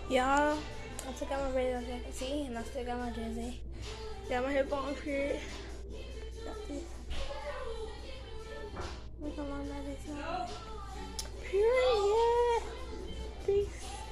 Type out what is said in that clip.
Y'all, I took out my braids as you can see, and I still got my jersey. Got my hip on period.